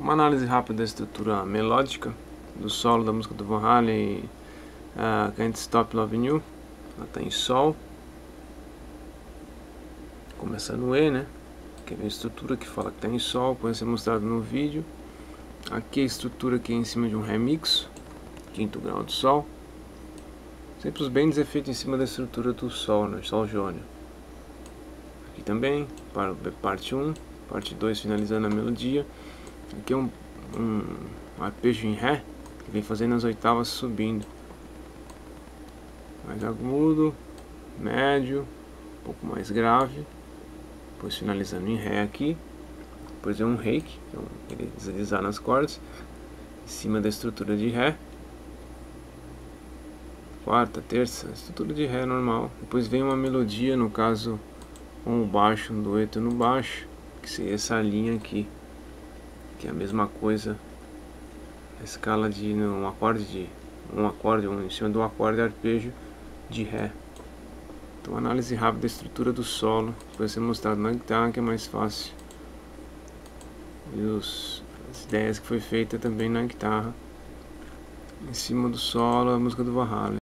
Uma análise rápida da estrutura melódica do solo da música do Van Halen, Can't Stop Loving You. Ela está em Sol, começa no E, né? Que é a estrutura que fala que está em Sol, pode ser mostrado no vídeo. Aqui a estrutura que é em cima de um remix, quinto grau de Sol. Sempre os bends é feito em cima da estrutura do Sol, né? Sol jônio. Aqui também, parte 1, parte 2 finalizando a melodia. Aqui é um arpejo em Ré, que vem fazendo as oitavas subindo. Mais agudo, médio, um pouco mais grave. Depois finalizando em Ré aqui. Depois é um reiki, então ele deslizar nas cordas, em cima da estrutura de Ré. Quarta, terça, estrutura de Ré normal. Depois vem uma melodia, no caso com o baixo, um dueto no baixo, que seria essa linha aqui, que é a mesma coisa, a escala de um acorde em cima do acorde arpejo de Ré. Então, análise rápida da estrutura do solo, vai ser mostrado na guitarra, que é mais fácil, e as ideias que foi feita também na guitarra, em cima do solo, a música do Van Halen.